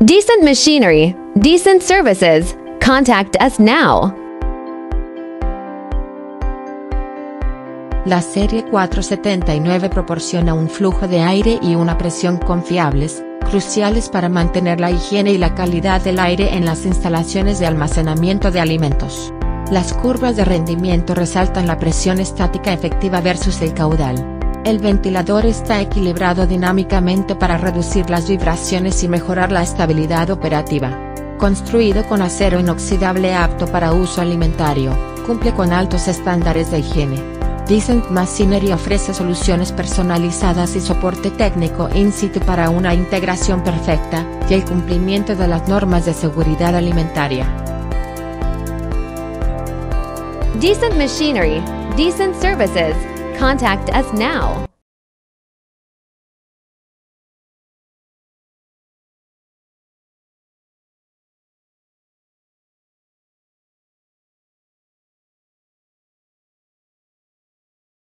Decent machinery, decent services. Contact us now. La serie 479 proporciona un flujo de aire y una presión confiables, cruciales para mantener la higiene y la calidad del aire en las instalaciones de almacenamiento de alimentos. Las curvas de rendimiento resaltan la presión estática efectiva versus el caudal. El ventilador está equilibrado dinámicamente para reducir las vibraciones y mejorar la estabilidad operativa. Construido con acero inoxidable apto para uso alimentario, cumple con altos estándares de higiene. Decent Machinery ofrece soluciones personalizadas y soporte técnico in situ para una integración perfecta y el cumplimiento de las normas de seguridad alimentaria. Decent machinery, decent services. Contact us now.